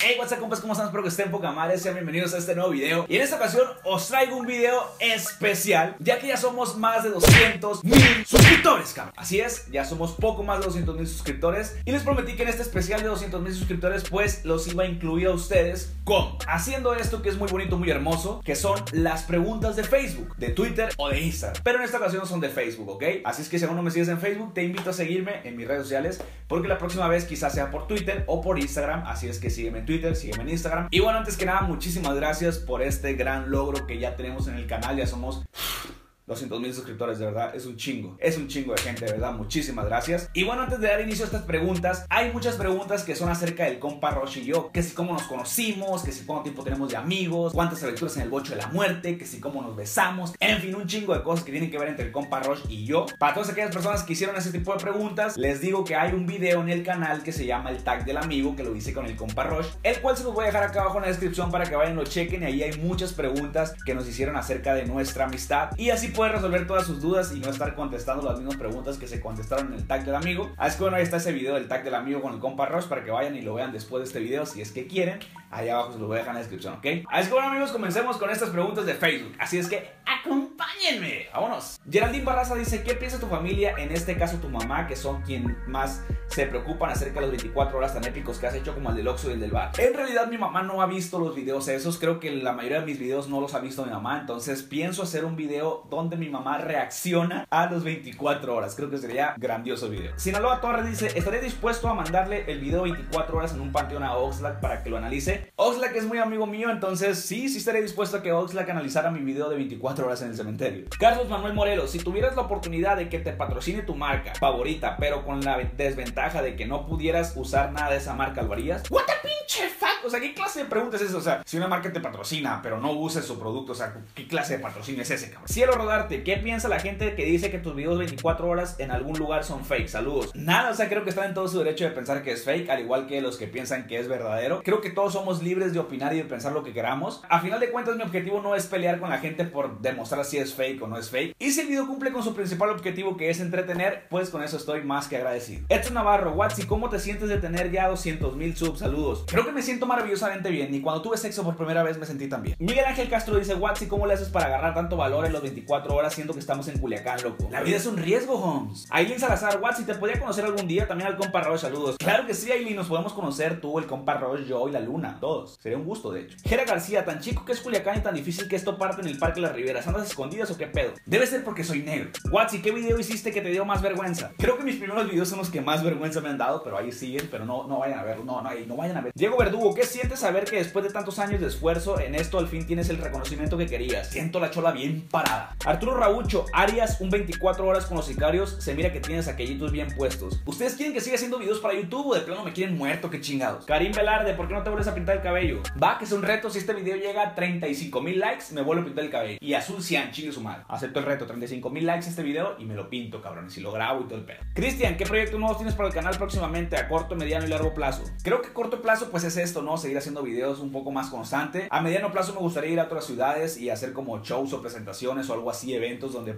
Hey, what's up, compas, ¿cómo están? Espero que estén poca madre. Sean bienvenidos a este nuevo video. Y en esta ocasión os traigo un video especial, ya que ya somos más de 200,000 suscriptores, cabrón. Así es, ya somos poco más de 200,000 suscriptores. Y les prometí que en este especial de 200,000 suscriptores, pues los iba a incluir a ustedes con haciendo esto que es muy bonito, muy hermoso, que son las preguntas de Facebook, de Twitter o de Instagram. Pero en esta ocasión son de Facebook, ¿ok? Así es que si aún no me sigues en Facebook, te invito a seguirme en mis redes sociales, porque la próxima vez quizás sea por Twitter o por Instagram. Así es que sígueme en Twitter, sígueme en Instagram. Y bueno, antes que nada, muchísimas gracias por este gran logro que ya tenemos en el canal. Ya somos 200,000 suscriptores, de verdad, es un chingo de gente, de verdad, muchísimas gracias. Y bueno, antes de dar inicio a estas preguntas, hay muchas preguntas que son acerca del compa Rosh y yo, que si cómo nos conocimos, que si cuánto tiempo tenemos de amigos, cuántas aventuras en el bocho de la muerte, que si cómo nos besamos, en fin, un chingo de cosas que tienen que ver entre el compa Rosh y yo. Para todas aquellas personas que hicieron ese tipo de preguntas, les digo que hay un video en el canal que se llama El Tag del Amigo, que lo hice con el compa Rosh, el cual se los voy a dejar acá abajo en la descripción para que vayan y lo chequen. Y ahí hay muchas preguntas que nos hicieron acerca de nuestra amistad, y así puede resolver todas sus dudas y no estar contestando las mismas preguntas que se contestaron en el tag del amigo. Así que bueno, ahí está ese video del tag del amigo con el compa Rosh para que vayan y lo vean después de este video si es que quieren. Ahí abajo se lo voy a dejar en la descripción, ¿ok? Así que bueno, amigos, comencemos con estas preguntas de Facebook. Así es que acompáñenme, vámonos. Geraldine Barraza dice: ¿qué piensa tu familia, en este caso tu mamá, que son quien más se preocupan acerca de los 24 horas tan épicos que has hecho, como el del Oxxo y el del bar? En realidad mi mamá no ha visto los videos esos, creo que la mayoría de mis videos no los ha visto mi mamá, entonces pienso hacer un video donde mi mamá reacciona a los 24 horas. Creo que sería grandioso video. Sinaloa Torres dice: ¿estaré dispuesto a mandarle el video 24 horas en un panteón a Oxlack para que lo analice? Oxlack es muy amigo mío, entonces sí estaré dispuesto a que Oxlack analizara mi video de 24 horas en el cementerio. Carlos Manuel Morelos: si tuvieras la oportunidad de que te patrocine tu marca favorita, pero con la desventaja de que no pudieras usar nada de esa marca, ¿lo harías? What the pinche fuck? O sea, ¿qué clase de pregunta es eso? O sea, si una marca te patrocina, pero no uses su producto, o sea, ¿qué clase de patrocinio es ese, cabrón? Cielo Rodarte: ¿qué piensa la gente que dice que tus videos 24 horas en algún lugar son fake? Saludos. Nada, o sea, creo que están en todo su derecho de pensar que es fake, al igual que los que piensan que es verdadero. Creo que todos somos libres de opinar y de pensar lo que queramos. A final de cuentas, mi objetivo no es pelear con la gente por demostrar si es fake o no es fake. Y si el video cumple con su principal objetivo, que es entretener, pues con eso estoy más que agradecido. Edson Navarro: Watsi, ¿cómo te sientes de tener ya 200,000 subs? Saludos. Creo que me siento maravillosamente bien. Ni cuando tuve sexo por primera vez me sentí tan bien. Miguel Ángel Castro dice: Watsi, ¿cómo le haces para agarrar tanto valor en los 24 horas siendo que estamos en Culiacán, loco? La vida es un riesgo, Holmes. Aileen Salazar: Watsi, ¿te podría conocer algún día? También al compa Rosh, saludos. Claro que sí, Aileen, nos podemos conocer tú, el compa Rosh, yo y la Luna, todos. Sería un gusto, de hecho. Jera García: tan chico que es Culiacán y tan difícil que esto parte en el Parque Las Riberas. ¿Andas escondidas o qué pedo? Debe ser porque soy negro. Watsi, ¿qué video hiciste que te dio más vergüenza? Creo que mis primeros videos son los que más vergüenza me han dado, pero ahí siguen, pero no vayan a verlo, no vayan a ver. Diego Verdugo: ¿qué sientes saber que después de tantos años de esfuerzo en esto al fin tienes el reconocimiento que querías? Siento la chola bien parada. Arturo Raucho: ¿harías un 24 horas con los sicarios? Se mira que tienes aquellitos bien puestos. ¿Ustedes quieren que siga haciendo videos para YouTube o de plano me quieren muerto? Qué chingados. Karim Velarde: ¿por qué no te vuelves a pintar el cabello? Va, que es un reto. Si este video llega a 35,000 likes, me vuelvo a pintar el cabello. Y azul cian, chingue su madre. Acepto el reto, 35,000 likes este video y me lo pinto, cabrón. Y si lo grabo y todo el pedo. Cristian: ¿qué proyectos nuevos tienes para el canal próximamente, a corto, mediano y largo plazo? Creo que a corto plazo pues es esto, ¿no? Seguir haciendo videos un poco más constante. A mediano plazo me gustaría ir a otras ciudades y hacer como shows o presentaciones o algo así, eventos donde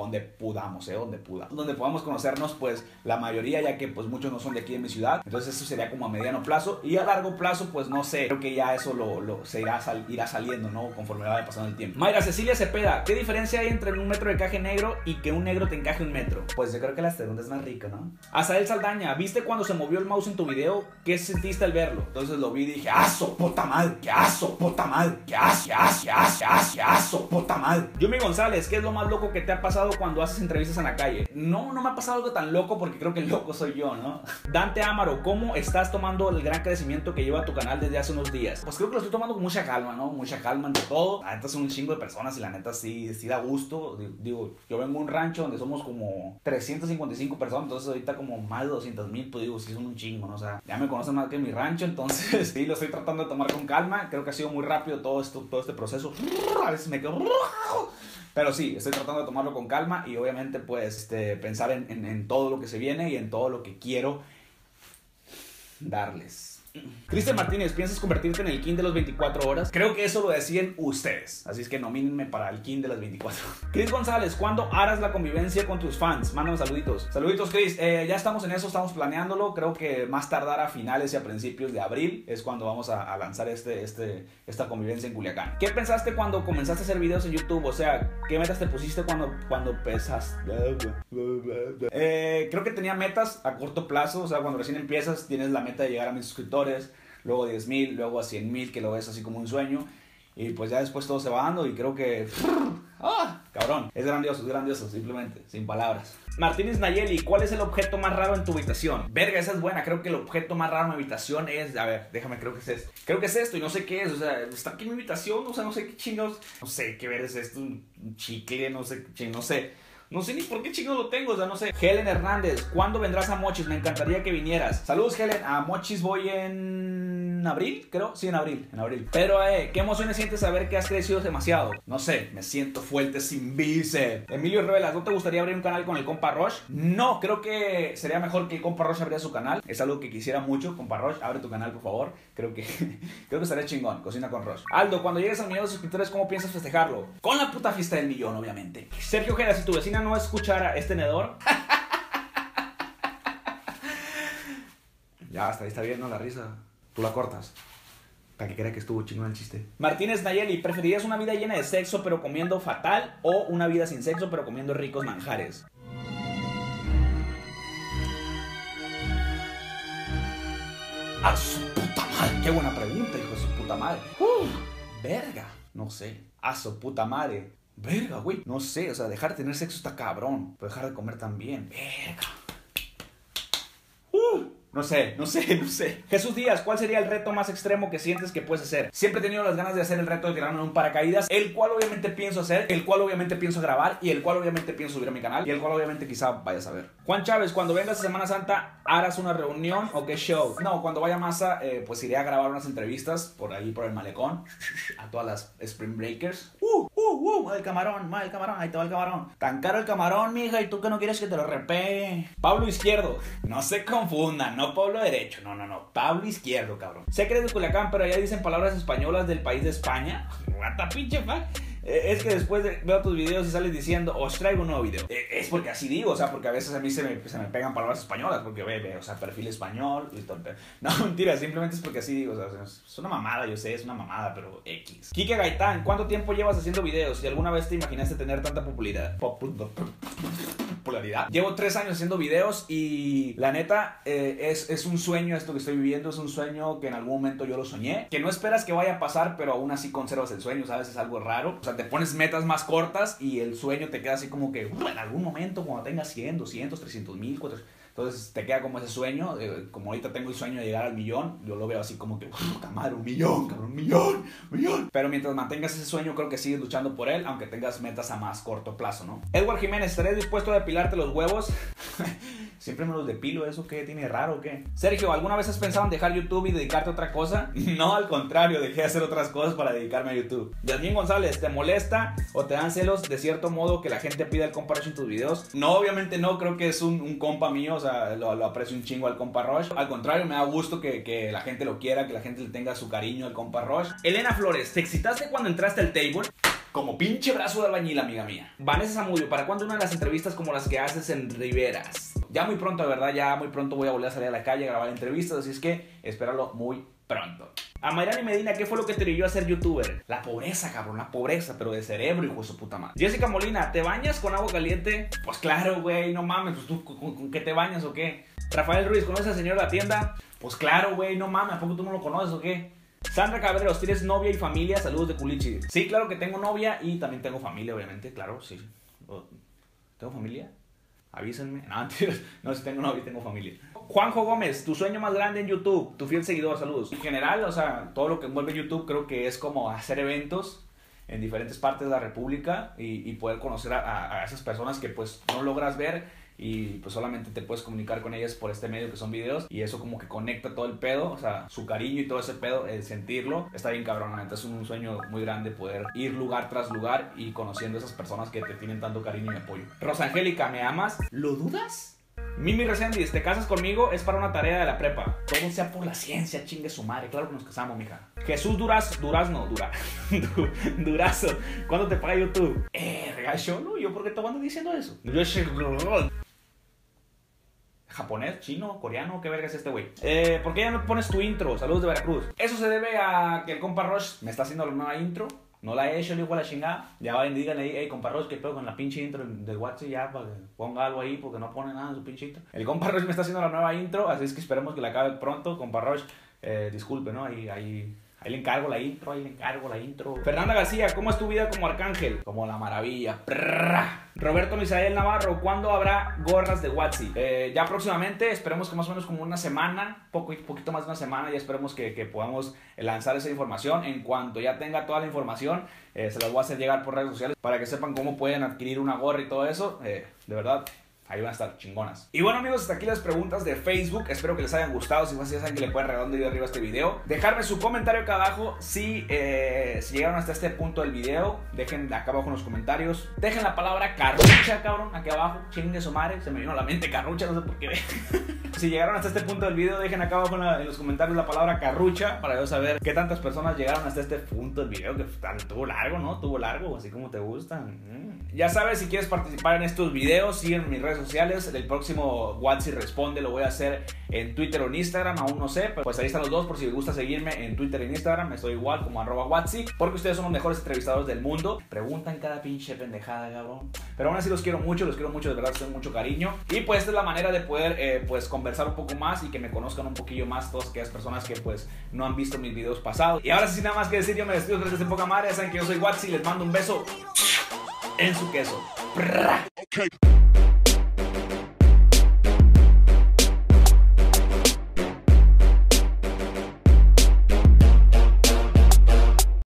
podamos conocernos, pues la mayoría, ya que pues muchos no son de aquí en mi ciudad. Entonces eso sería como a mediano plazo. Y a largo plazo pues no sé, creo que ya eso se irá saliendo, ¿no? Conforme vaya pasando el tiempo. Mayra Cecilia Cepeda: ¿qué diferencia hay entre un metro de encaje negro y que un negro te encaje un metro? Pues yo creo que la segunda es más rica, ¿no? Azael Saldaña: ¿viste cuando se movió el mouse en tu video? ¿Qué sentiste al verlo? Entonces lo vi y dije: ¡aso, puta madre! ¡Qué aso, puta madre! ¡Qué aso, puta madre! Yumi González: ¿qué es lo más loco que te ha pasado cuando haces entrevistas en la calle? No me ha pasado algo tan loco, porque creo que el loco soy yo, ¿no? Dante Amaro: ¿cómo estás tomando el gran crecimiento que lleva tu canal desde hace unos días? Pues creo que lo estoy tomando con mucha calma, ¿no? Mucha calma ante todo. La neta son un chingo de personas y la neta sí da gusto. Digo, yo vengo de un rancho donde somos como 355 personas, entonces ahorita como más de 200,000, pues digo, sí son un chingo, ¿no? O sea, ya me conocen más que en mi rancho, entonces sí lo estoy tratando de tomar con calma. Creo que ha sido muy rápido todo este proceso. A veces me quedo... Pero sí, estoy tratando de tomarlo con calma y obviamente pues pensar en todo lo que se viene y en todo lo que quiero darles. Cristian Martínez, ¿piensas convertirte en el king de los 24 horas? Creo que eso lo deciden ustedes, así es que nomínenme para el king de las 24. Chris González, ¿cuándo harás la convivencia con tus fans? Mándame saluditos. Saluditos, Chris. Ya estamos en eso, estamos planeándolo. Creo que más tardar a finales y a principios de abril es cuando vamos a lanzar esta convivencia en Culiacán. ¿Qué pensaste cuando comenzaste a hacer videos en YouTube? O sea, ¿qué metas te pusiste cuando pesas? Creo que tenía metas a corto plazo. O sea, cuando recién empiezas tienes la meta de llegar a 1000 suscriptores, luego 10,000, luego a 100,000, que lo ves así como un sueño. Y pues ya después todo se va dando y creo que... cabrón, es grandioso, simplemente, sin palabras. Martínez Nayeli, ¿cuál es el objeto más raro en tu habitación? Verga, esa es buena. Creo que el objeto más raro en mi habitación es... A ver, déjame, creo que es esto. Creo que es esto y no sé qué es. O sea, está aquí en mi habitación, o sea, no sé qué chingados. No sé qué ver es esto, un chicle, no sé, no sé. No sé ni por qué chingados lo tengo, o sea, no sé. Helen Hernández, ¿cuándo vendrás a Mochis? Me encantaría que vinieras. Saludos, Helen. A Mochis voy en abril, creo. Sí, en abril. Pero, ¿qué emociones sientes saber que has crecido demasiado? No sé, me siento fuerte sin bíceps. Emilio Revelas, ¿no te gustaría abrir un canal con el compa Roche? No, creo que sería mejor que el compa Roche abriera su canal. Es algo que quisiera mucho, compa Roche. Abre tu canal, por favor. Creo que estaría chingón. Cocina con Roche. Aldo, cuando llegues al millón de suscriptores, ¿cómo piensas festejarlo? Con la puta fiesta del millón, obviamente. Sergio Ojeda, si tu vecina no escuchara este tenedor... Ya, hasta ahí está bien, ¿no? La risa. Tú la cortas. Para que crea que estuvo chingón el chiste. Martínez Nayeli, ¿preferirías una vida llena de sexo pero comiendo fatal o una vida sin sexo pero comiendo ricos manjares? ¡A su puta madre! ¡Qué buena pregunta, hijo de su puta madre! Verga, no sé. ¡A su puta madre! Verga, güey. No sé, o sea, dejar de tener sexo está cabrón. Pero dejar de comer también. Verga. No sé. Jesús Díaz, ¿cuál sería el reto más extremo que sientes que puedes hacer? Siempre he tenido las ganas de hacer el reto de tirarme en un paracaídas, el cual obviamente pienso hacer, el cual obviamente pienso grabar y el cual obviamente pienso subir a mi canal y el cual obviamente quizá vayas a ver. Juan Chávez, cuando vengas a Semana Santa, ¿harás una reunión o qué show? No, cuando vaya a Masa, pues iré a grabar unas entrevistas por ahí, por el malecón, a todas las Spring Breakers. El camarón, ahí te va el camarón. Tan caro el camarón, mija, y tú que no quieres que te lo repegue. Pablo Izquierdo, no se confundan, no Pablo Derecho, no, Pablo Izquierdo, cabrón. Sé que eres de Culiacán, pero allá dicen palabras españolas del país de España. What the pinche fuck. Es que después veo tus videos y sales diciendo, os traigo un nuevo video. Es porque así digo, o sea, porque a veces a mí se me pegan palabras españolas, porque ve, o sea, perfil español, y todo. No, mentira, simplemente es porque así digo, o sea, es una mamada, yo sé, es una mamada, pero X. Quique Gaitán, ¿cuánto tiempo llevas haciendo videos? Si alguna vez te imaginaste tener tanta popularidad. Llevo 3 años haciendo videos y la neta es un sueño esto que estoy viviendo, es un sueño que en algún momento yo lo soñé, que no esperas que vaya a pasar, pero aún así conservas el sueño, ¿sabes? Es algo raro, o sea, te pones metas más cortas y el sueño te queda así como que en algún momento cuando tengas 100, 200, 300,000, 400... Entonces te queda como ese sueño, como ahorita tengo el sueño de llegar al millón, yo lo veo así como que, puta madre, 1,000,000, cabrón, 1,000,000. Pero mientras mantengas ese sueño, creo que sigues luchando por él, aunque tengas metas a más corto plazo, ¿no? Edward Jiménez, ¿estarías dispuesto a depilarte los huevos? Siempre me los depilo, ¿eso qué? ¿Tiene raro o qué? Sergio, ¿alguna vez has pensado en dejar YouTube y dedicarte a otra cosa? No, al contrario, dejé de hacer otras cosas para dedicarme a YouTube. Yasmín González, ¿te molesta o te dan celos de cierto modo que la gente pida el compa Roche en tus videos? No, obviamente no, creo que es un compa mío, o sea, lo aprecio un chingo al compa Roche. Al contrario, me da gusto que la gente lo quiera, que la gente le tenga su cariño al compa Roche. Elena Flores, ¿te excitaste cuando entraste al table? Como pinche brazo de albañil, amiga mía. Vanessa Zamudio, ¿para cuándo una de las entrevistas como las que haces en Riveras? Ya muy pronto, de verdad, ya muy pronto voy a volver a salir a la calle a grabar entrevistas, así es que espéralo muy pronto. A Mayrani Medina, ¿qué fue lo que te orilló a ser youtuber? La pobreza, cabrón, la pobreza, pero de cerebro, hijo de su puta madre. Jessica Molina, ¿te bañas con agua caliente? Pues claro, güey, no mames, pues tú, ¿con qué te bañas o qué? Rafael Ruiz, ¿conoces al señor de la tienda? Pues claro, güey, no mames, ¿a poco tú no lo conoces o qué? Sandra Cabreros, ¿tienes novia y familia? Saludos de Culichi. Sí, claro que tengo novia y también tengo familia, obviamente, claro, sí. ¿Tengo familia? Avísenme. No, si tengo novia y tengo familia. Juanjo Gómez, tu sueño más grande en YouTube, tu fiel seguidor, saludos. En general, o sea, todo lo que envuelve YouTube creo que es como hacer eventos en diferentes partes de la república y poder conocer a esas personas que pues no logras ver y pues solamente te puedes comunicar con ellas por este medio que son videos y eso como que conecta todo el pedo, o sea, su cariño y todo ese pedo, el sentirlo, está bien cabrón, la neta es un sueño muy grande poder ir lugar tras lugar y conociendo a esas personas que te tienen tanto cariño y apoyo. Rosa Angélica, ¿me amas? ¿Lo dudas? Mimi Resendiz, te casas conmigo, es para una tarea de la prepa. Todo sea por la ciencia, chingue su madre. Claro que nos casamos, mija. Jesús Durazo, ¿cuándo te paga YouTube? Regacho, no, yo por qué te ando diciendo eso. ¿Japonés? ¿Chino? ¿Coreano? ¿Qué verga es este güey? ¿Por qué ya no pones tu intro? Saludos de Veracruz. Eso se debe a que el compa Roche me está haciendo la nueva intro. No la he hecho, le digo a la chingada. Ya vayan y díganle ahí, hey, compa Roche, ¿qué pedo con la pinche intro del WhatsApp? Ya, para que ponga algo ahí, porque no pone nada en su pinche intro. El compa Roche me está haciendo la nueva intro, así es que esperemos que la acabe pronto. Compa Roche, disculpe, ¿no? Ahí le encargo la intro, Fernanda García, ¿cómo es tu vida como arcángel? Como la maravilla. Prrrra. Roberto Misael Navarro, ¿cuándo habrá gorras de Watsi? Ya próximamente, esperemos que más o menos como una semana, poquito más de una semana, ya esperemos que podamos lanzar esa información. En cuanto ya tenga toda la información, se las voy a hacer llegar por redes sociales para que sepan cómo pueden adquirir una gorra y todo eso. De verdad, ahí van a estar chingonas. Y bueno, amigos, hasta aquí las preguntas de Facebook. Espero que les hayan gustado. Si fue así, ya saben que le pueden redondo de arriba a este video. Dejarme su comentario acá abajo. Si llegaron hasta este punto del video, dejen acá abajo en los comentarios. Dejen la palabra carrucha, cabrón, aquí abajo. Chingue su madre. Se me vino a la mente carrucha, no sé por qué. Si llegaron hasta este punto del video, dejen acá abajo en los comentarios la palabra carrucha para yo saber qué tantas personas llegaron hasta este punto del video. Que tuvo largo, ¿no? Tuvo largo, así como te gustan. Ya sabes, si quieres participar en estos videos, sígueme en mis redes sociales. El próximo Watsi Responde lo voy a hacer en Twitter o en Instagram, aún no sé, pero pues ahí están los dos por si les gusta seguirme en Twitter y en Instagram. Estoy igual como @Watsi, porque ustedes son los mejores entrevistadores del mundo. Preguntan cada pinche pendejada, cabrón. Pero aún así los quiero mucho, de verdad, tengo mucho cariño. Y pues esta es la manera de poder pues conversar un poco más y que me conozcan un poquillo más todas aquellas personas que pues no han visto mis videos pasados. Y ahora sí, sin nada más que decir, yo me despido desde poca madre. Ya saben que yo soy Watsi, les mando un beso en su queso. Okay.